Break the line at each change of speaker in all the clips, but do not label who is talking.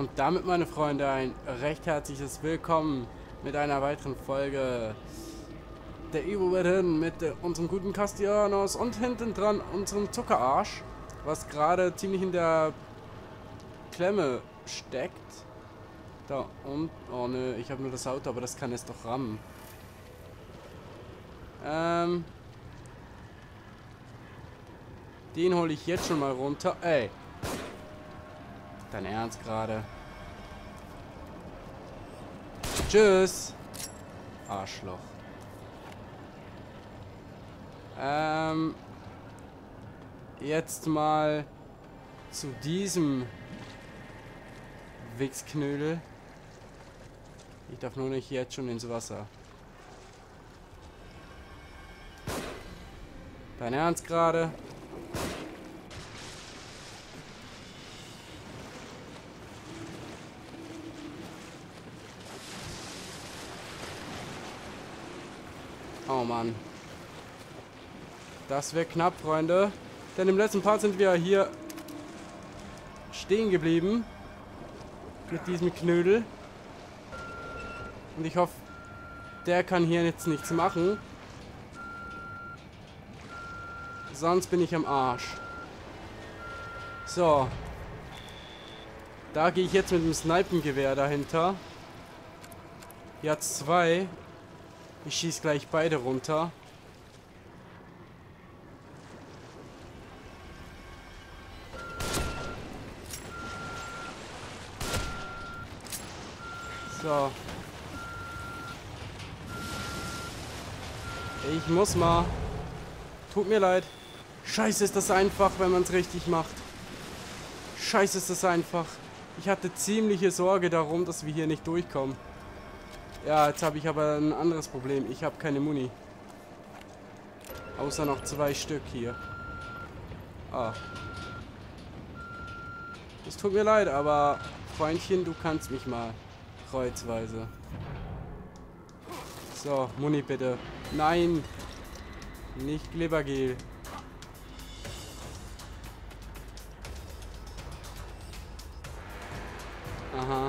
Und damit, meine Freunde, ein recht herzliches Willkommen mit einer weiteren Folge der Evo-Win mit unserem guten Castellanos und hinten dran unserem Zuckerarsch, was gerade ziemlich in der Klemme steckt. Da und... Oh ne, ich habe nur das Auto, aber das kann es doch rammen. Den hole ich jetzt schon mal runter. Ey. Dein Ernst gerade? Tschüss. Arschloch. Jetzt mal zu diesem Wichsknödel. Ich darf nur nicht jetzt schon ins Wasser. Dein Ernst gerade? Oh Mann. Das wäre knapp, Freunde. Denn im letzten Part sind wir hier stehen geblieben. Mit diesem Knödel. Und ich hoffe, der kann hier jetzt nichts machen. Sonst bin ich am Arsch. So. Da gehe ich jetzt mit dem Snipengewehr dahinter. Hier hat's zwei. Ich schieße gleich beide runter. So. Ich muss mal. Tut mir leid. Scheiße, ist das einfach, wenn man es richtig macht. Scheiße, ist das einfach. Ich hatte ziemliche Sorge darum, dass wir hier nicht durchkommen. Ja, jetzt habe ich aber ein anderes Problem. Ich habe keine Muni. Außer noch 2 Stück hier. Ah. Es tut mir leid, aber Freundchen, du kannst mich mal. Kreuzweise. So, Muni bitte. Nein! Nicht Glibbergel. Aha.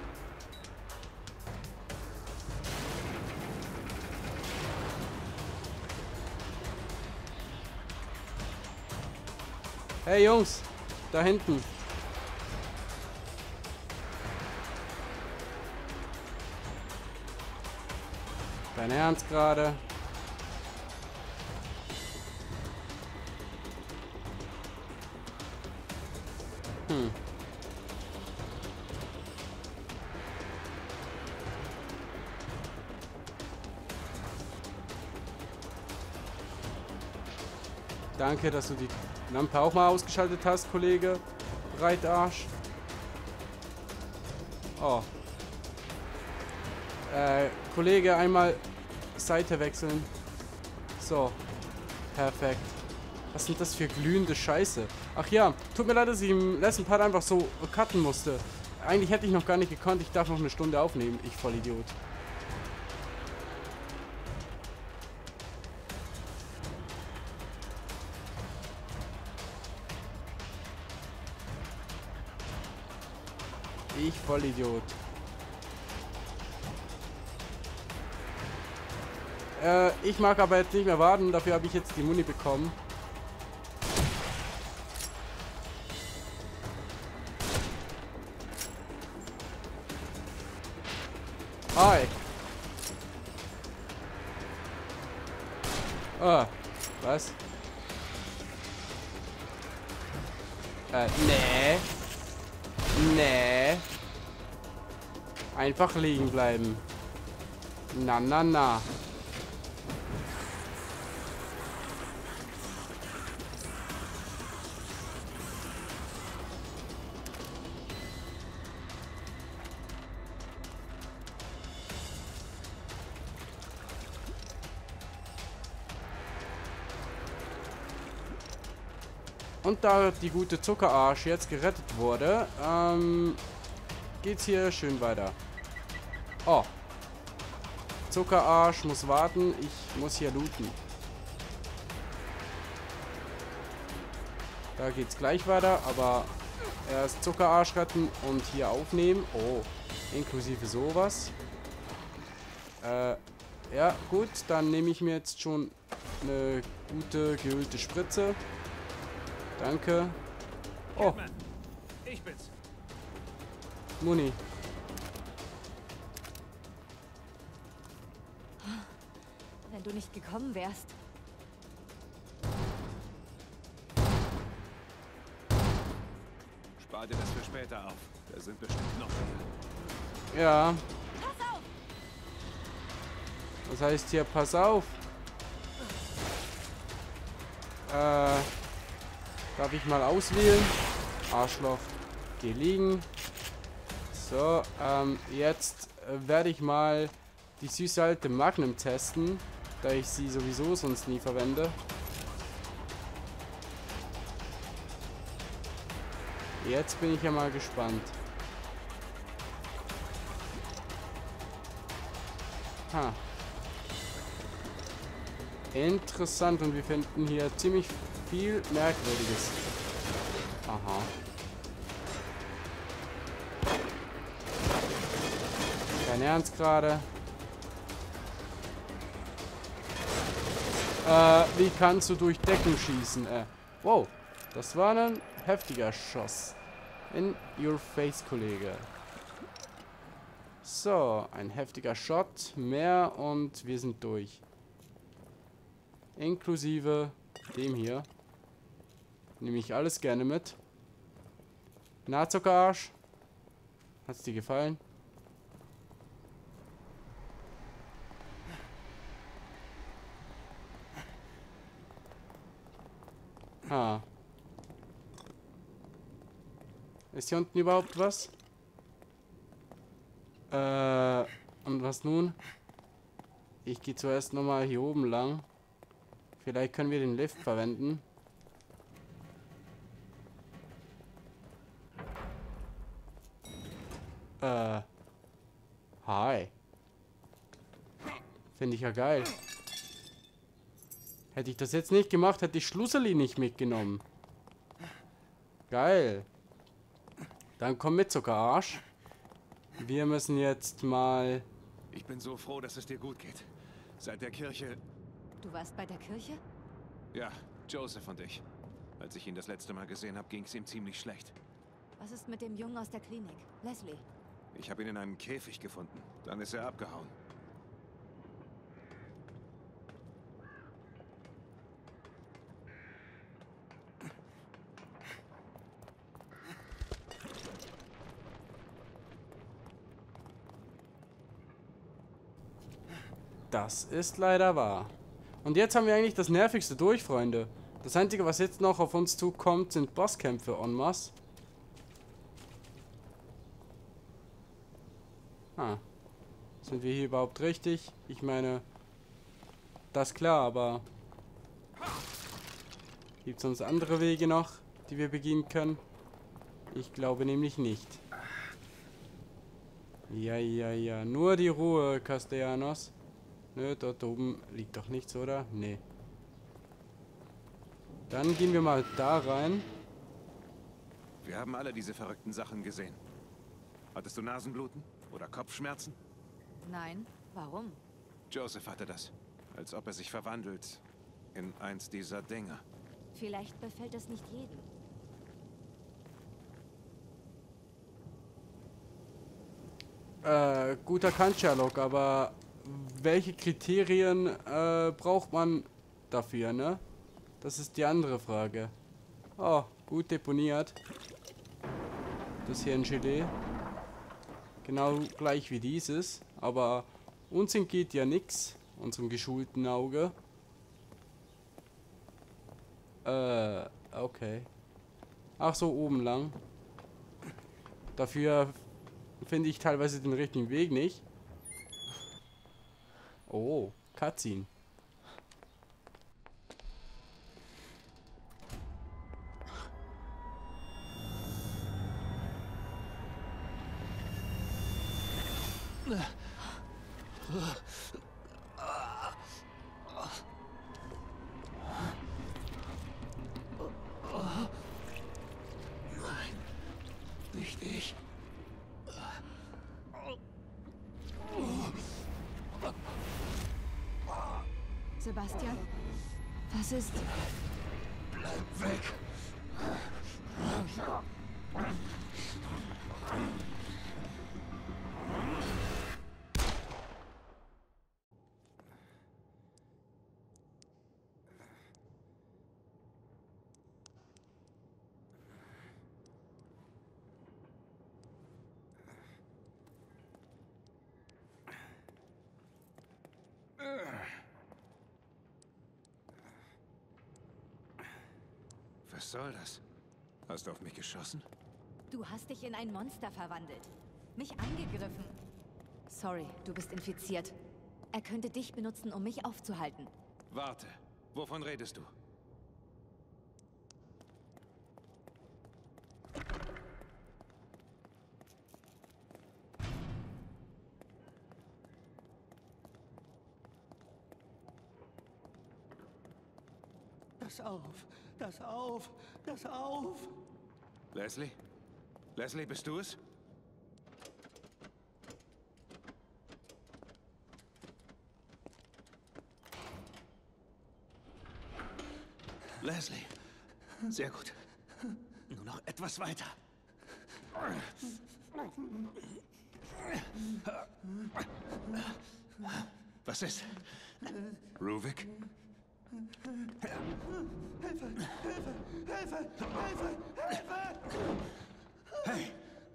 Hey Jungs, da hinten. Dein Ernst gerade? Danke, dass du die Lampe auch mal ausgeschaltet hast, Kollege. Breitarsch. Oh. Kollege, einmal Seite wechseln. So. Perfekt. Was sind das für glühende Scheiße? Ach ja, tut mir leid, dass ich im letzten Part einfach so cutten musste. Eigentlich hätte ich noch gar nicht gekonnt. Ich darf noch eine Stunde aufnehmen. Ich Vollidiot. Ich Vollidiot. Ich mag aber jetzt nicht mehr warten. Dafür habe ich jetzt die Muni bekommen. Hi. Ah, was? Nee. Nee. Einfach liegen bleiben. Na, na, na. Und da die gute Zuckerarsch jetzt gerettet wurde, geht's hier schön weiter. Oh. Zuckerarsch muss warten. Ich muss hier looten. Da geht's gleich weiter, aber erst Zuckerarsch retten und hier aufnehmen. Oh, inklusive sowas. Ja, gut, dann nehme ich mir jetzt schon eine gute, geölte Spritze. Danke. Oh,
Ich bin's.
Muni.
Wenn du nicht gekommen wärst.
Spar dir das für später auf. Da sind bestimmt noch mehr.
Ja,
Pass auf!
das heißt hier, pass auf. Darf ich mal auswählen? Arschloch. Geh liegen. So, jetzt werde ich mal die süße alte Magnum testen, da ich sie sowieso sonst nie verwende. Jetzt bin ich ja mal gespannt. Ha. Interessant, und wir finden hier ziemlich viel Merkwürdiges. Aha. Kein Ernst gerade. Wie kannst du durch Decken schießen? Wow, das war ein heftiger Schuss. In your face, Kollege. So, ein heftiger Shot. Mehr und wir sind durch. Inklusive dem hier. Nehme ich alles gerne mit. Na, Zuckerarsch? Hat's dir gefallen? Ah. Ist hier unten überhaupt was? Und was nun? Ich gehe zuerst nochmal hier oben lang. Vielleicht können wir den Lift verwenden. Hi. Finde ich ja geil. Hätte ich das jetzt nicht gemacht, hätte ich Schlusserli nicht mitgenommen. Geil. Dann komm mit, Zuckerarsch. Wir müssen jetzt mal...
Ich bin so froh, dass es dir gut geht. Seit der Kirche...
Du warst bei der Kirche?
Ja, Joseph und ich. Als ich ihn das letzte Mal gesehen habe, ging es ihm ziemlich schlecht.
Was ist mit dem Jungen aus der Klinik? Leslie.
Ich habe ihn in einem Käfig gefunden. Dann ist er abgehauen.
Das ist leider wahr. Und jetzt haben wir eigentlich das Nervigste durch, Freunde. Das Einzige, was jetzt noch auf uns zukommt, sind Bosskämpfe en masse. Ah. Sind wir hier überhaupt richtig? Ich meine, das ist klar, aber... Gibt es sonst andere Wege noch, die wir begehen können? Ich glaube nämlich nicht. Ja. Nur die Ruhe, Castellanos. Nö, dort oben liegt doch nichts, oder? Nee. Dann gehen wir mal da rein.
Wir haben alle diese verrückten Sachen gesehen. Hattest du Nasenbluten? Oder Kopfschmerzen?
Nein. Warum?
Joseph hatte das. Als ob er sich verwandelt in eins dieser Dinger.
Vielleicht befällt es nicht jeden.
Guter kann Sherlock, aber welche Kriterien braucht man dafür, ne? Das ist die andere Frage. Oh, gut deponiert. Das hier ein Gelee. Genau gleich wie dieses. Aber uns entgeht ja nichts, unserem geschulten Auge. Okay. Ach so, oben lang. Dafür finde ich teilweise den richtigen Weg nicht. Oh, Cutscene.
Sebastian? Was ist...
Bleib weg! Was soll das? Hast du auf mich geschossen?
Du hast dich in ein Monster verwandelt. Mich angegriffen. Sorry, du bist infiziert. Er könnte dich benutzen, um mich aufzuhalten.
Warte. Wovon redest du?
Das auf! Das auf! Das auf!
Leslie? Leslie, bist du es? Leslie. Sehr gut. Nur noch etwas weiter. Was ist? Ruvik?
Hilfe! Hilfe! Hilfe! Hilfe! Hilfe!
Hey!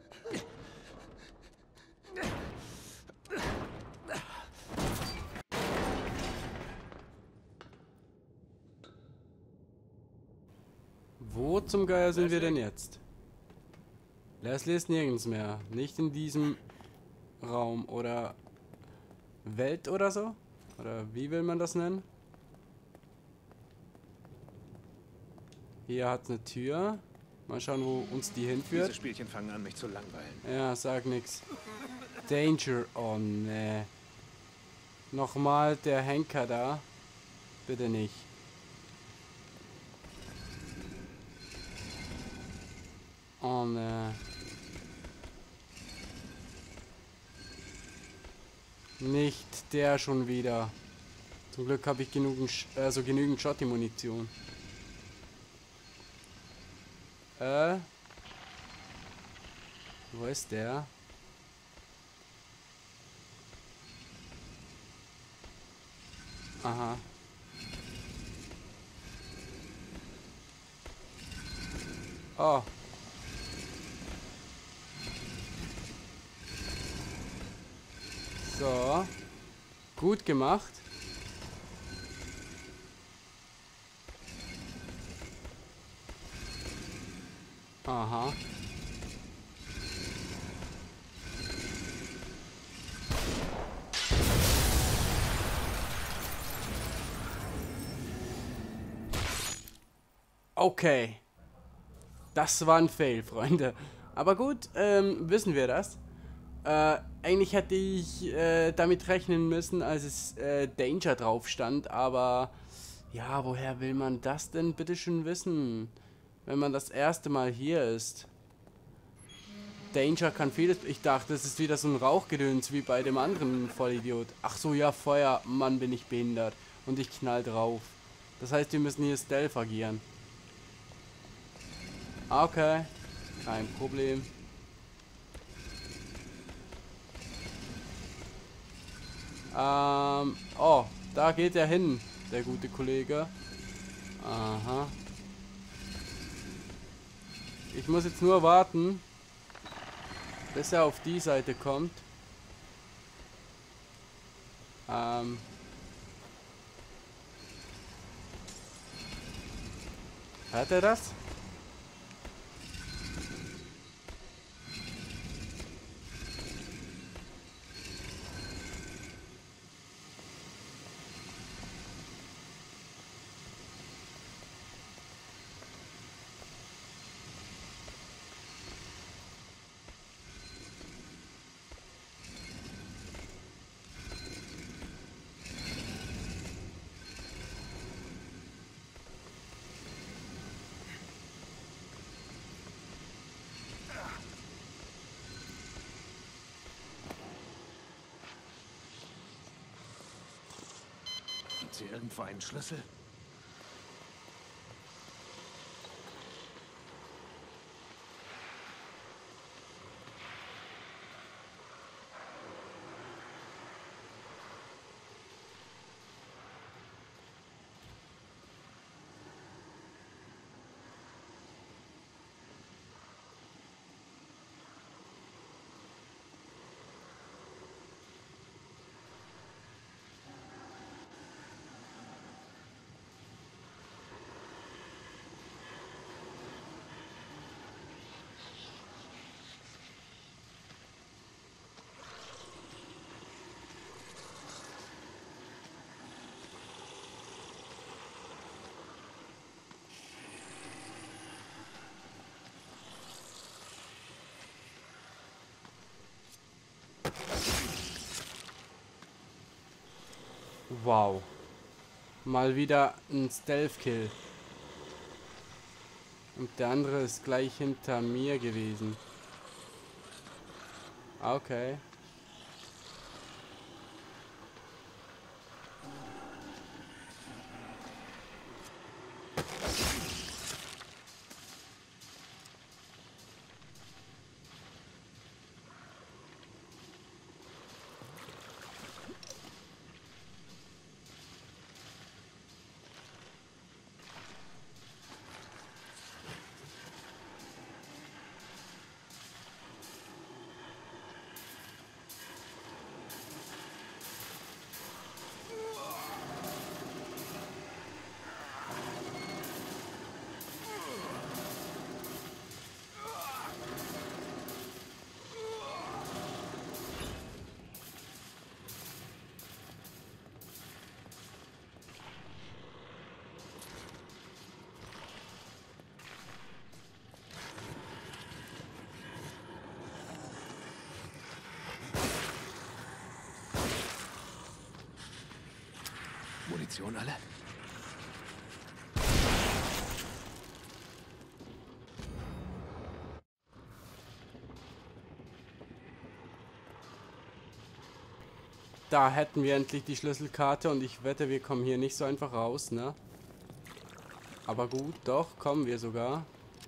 Wo zum Geier sind wir denn jetzt? Leslie ist nirgends mehr. Nicht in diesem Raum oder Welt oder so? Oder wie will man das nennen? Hier hat es eine Tür. Mal schauen, wo uns die hinführt.
Diese Spielchen fangen an, mich zu langweilen.
Ja, sag nix. Danger. Oh, ne. Nochmal der Henker da. Bitte nicht. Oh, ne. Nicht der schon wieder. Zum Glück habe ich genügend Shotty-Munition. Wo ist der? Aha. Oh. So. Gut gemacht. Aha. Okay. Das war ein Fail, Freunde. Aber gut, wissen wir das. Eigentlich hätte ich damit rechnen müssen, als es Danger drauf stand, aber ja, woher will man das denn bitte schon wissen, wenn man das erste Mal hier ist? Danger kann vieles... Ich dachte, das ist wieder so ein Rauchgedöns wie bei dem anderen Vollidiot. Ach so, ja, Feuer. Mann, bin ich behindert. Und ich knall drauf. Das heißt, wir müssen hier Stealth agieren. Okay. Kein Problem. Oh, da geht er hin, der gute Kollege. Aha. Ich muss jetzt nur warten, bis er auf die Seite kommt. Hört er das?
hier irgendwo einen Schlüssel?
Wow. Mal wieder ein Stealth-Kill. Und der andere ist gleich hinter mir gewesen. Okay.
Munition alle?
Da hätten wir endlich die Schlüsselkarte und ich wette, wir kommen hier nicht so einfach raus, ne? Aber gut, doch, kommen wir sogar.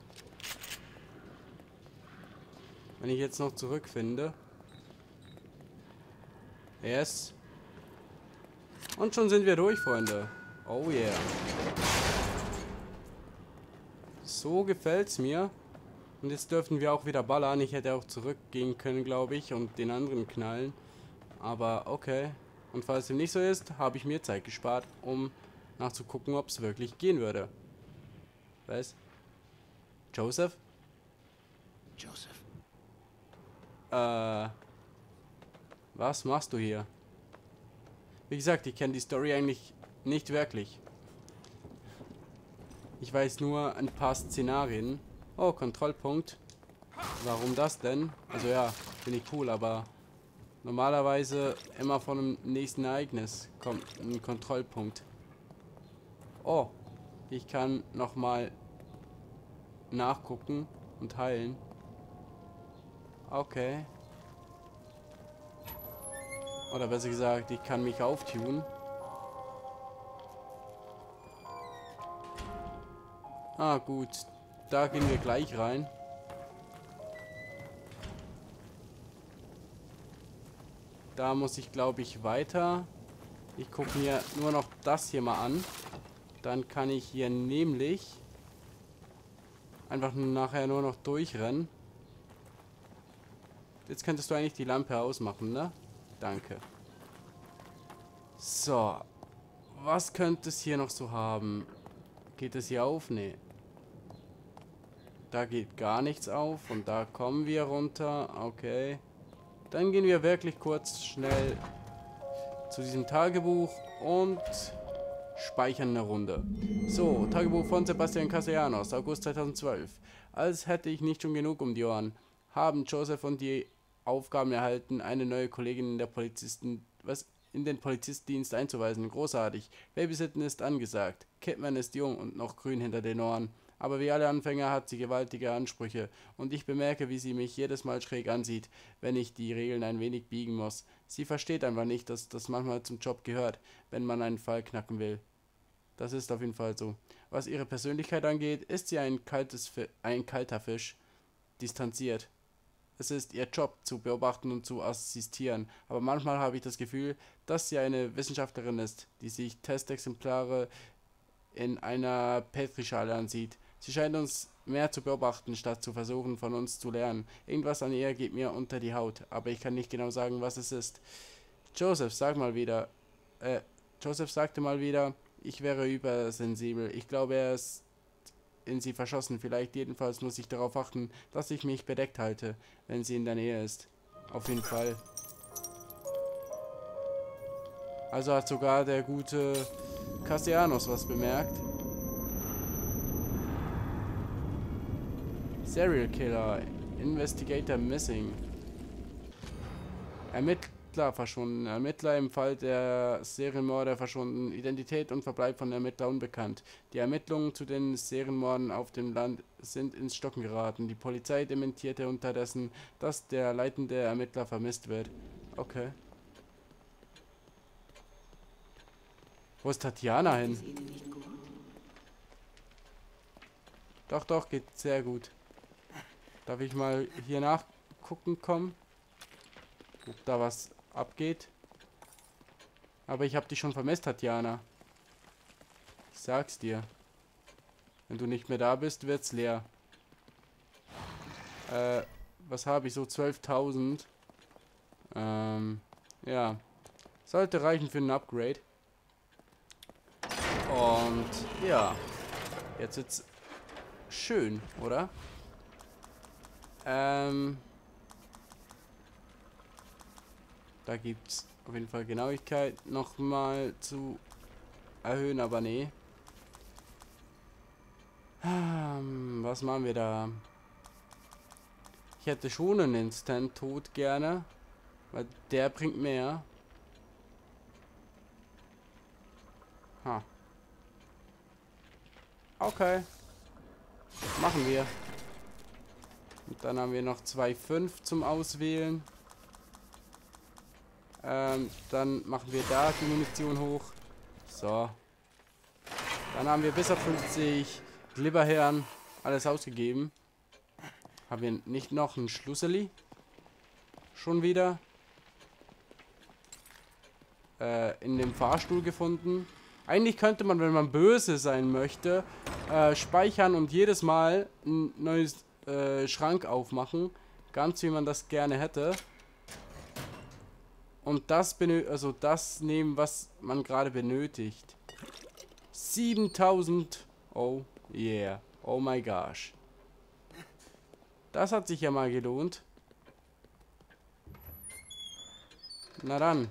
Wenn ich jetzt noch zurückfinde. Yes. Und schon sind wir durch, Freunde. Oh yeah. So gefällt's mir. Und jetzt dürften wir auch wieder ballern. Ich hätte auch zurückgehen können, glaube ich, und den anderen knallen. Aber okay. Und falls dem nicht so ist, habe ich mir Zeit gespart, um nachzugucken, ob es wirklich gehen würde. Was? Joseph?
Joseph.
Was machst du hier? Wie gesagt, ich kenne die Story eigentlich nicht wirklich. Ich weiß nur ein paar Szenarien. Oh, Kontrollpunkt. Warum das denn? Also ja, finde ich cool, aber normalerweise immer von einem nächsten Ereignis kommt ein Kontrollpunkt. Oh, ich kann nochmal nachgucken und heilen. Okay. Oder besser gesagt, ich kann mich auftun. Ah, gut. Da gehen wir gleich rein. Da muss ich, glaube ich, weiter. Ich gucke mir nur noch das hier mal an. Dann kann ich hier nämlich einfach nachher nur noch durchrennen. Jetzt könntest du eigentlich die Lampe ausmachen, ne? Danke. So. Was könnte es hier noch so haben? Geht es hier auf? Nee. Da geht gar nichts auf. Und da kommen wir runter. Okay. Dann gehen wir wirklich kurz schnell zu diesem Tagebuch und speichern eine Runde. So, Tagebuch von Sebastian Castellanos, August 2012. Als hätte ich nicht schon genug um die Ohren, haben Joseph und die Aufgaben erhalten, eine neue Kollegin in den Polizistdienst einzuweisen. Großartig. Babysitten ist angesagt. Kidman ist jung und noch grün hinter den Ohren. Aber wie alle Anfänger hat sie gewaltige Ansprüche und ich bemerke, wie sie mich jedes Mal schräg ansieht, wenn ich die Regeln ein wenig biegen muss. Sie versteht einfach nicht, dass das manchmal zum Job gehört, wenn man einen Fall knacken will. Das ist auf jeden Fall so. Was ihre Persönlichkeit angeht, ist sie ein kalter Fisch, distanziert. Es ist ihr Job, zu beobachten und zu assistieren, aber manchmal habe ich das Gefühl, dass sie eine Wissenschaftlerin ist, die sich Testexemplare in einer Petrischale ansieht. Sie scheint uns mehr zu beobachten, statt zu versuchen, von uns zu lernen. Irgendwas an ihr geht mir unter die Haut, aber ich kann nicht genau sagen, was es ist. Joseph sagte mal wieder, ich wäre übersensibel. Ich glaube, er ist in sie verschossen. Vielleicht jedenfalls muss ich darauf achten, dass ich mich bedeckt halte, wenn sie in der Nähe ist. Auf jeden Fall. Also hat sogar der gute Castellanos was bemerkt. Serial Killer. Investigator missing. Ermittler verschwunden. Ermittler im Fall der Serienmorde verschwunden. Identität und Verbleib von Ermittler unbekannt. Die Ermittlungen zu den Serienmorden auf dem Land sind ins Stocken geraten. Die Polizei dementierte unterdessen, dass der leitende Ermittler vermisst wird. Okay. Wo ist Tatjana hin? Doch, geht sehr gut. Darf ich mal hier nachgucken kommen? Ob da was abgeht. Aber ich habe dich schon vermisst, Tatjana. Ich sag's dir. Wenn du nicht mehr da bist, wird's leer. Was habe ich? So 12.000. Ja. Sollte reichen für ein Upgrade. Und ja. Jetzt wird's schön, oder? Da gibt's auf jeden Fall Genauigkeit nochmal zu erhöhen, aber nee. Was machen wir da? Ich hätte schon einen Instant-Tod gerne, weil der bringt mehr. Okay. Machen wir. Und dann haben wir noch 2,5 zum Auswählen. Dann machen wir da die Munition hoch. So. Dann haben wir bis auf 50 Glibberherren alles ausgegeben. Haben wir nicht noch ein Schlusseli? Schon wieder. In dem Fahrstuhl gefunden. Eigentlich könnte man, wenn man böse sein möchte, speichern und jedes Mal ein neues Schrank aufmachen. Ganz wie man das gerne hätte. Und das nehmen, was man gerade benötigt. 7000. Oh yeah. Oh my gosh. Das hat sich ja mal gelohnt. Na dann.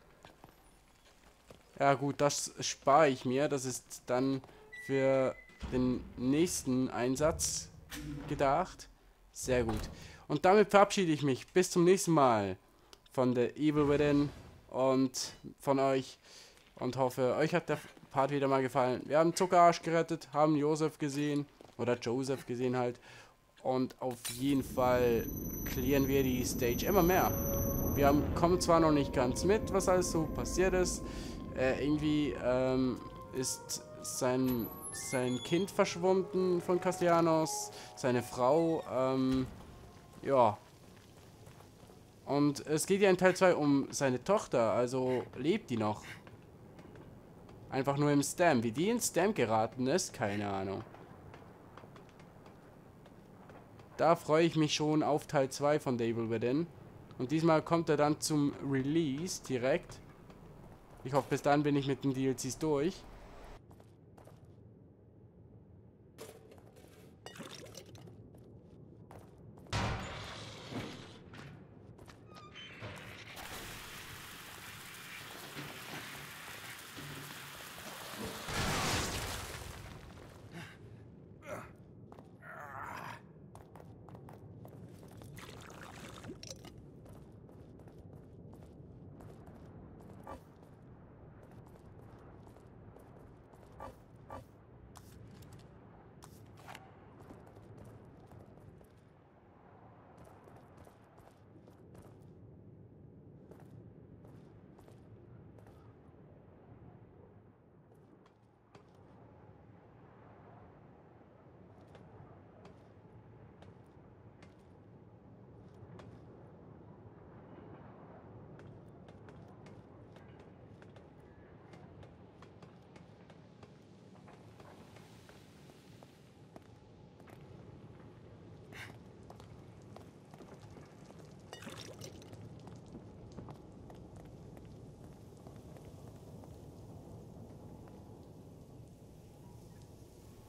Ja gut, das spare ich mir. Das ist dann für den nächsten Einsatz gedacht. Sehr gut. Und damit verabschiede ich mich. Bis zum nächsten Mal von der Evil Within und von euch. Und hoffe, euch hat der Part wieder mal gefallen. Wir haben Zuckerarsch gerettet, haben Joseph gesehen. Oder Joseph gesehen halt. Und auf jeden Fall clearen wir die Stage immer mehr. Wir kommen zwar noch nicht ganz mit, was alles so passiert ist. Irgendwie ist sein Kind verschwunden von Castellanos, seine Frau, ja. Und es geht ja in Teil 2 um seine Tochter, also lebt die noch? Einfach nur im Stam. Wie die in Stam geraten ist, keine Ahnung. Da freue ich mich schon auf Teil 2 von The Evil Within. Und diesmal kommt er dann zum Release direkt. Ich hoffe, bis dann bin ich mit den DLCs durch.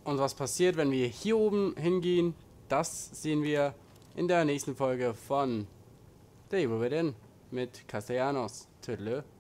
Und was passiert, wenn wir hier oben hingehen, das sehen wir in der nächsten Folge von The Evil Within mit Castellanos. Tüdelö.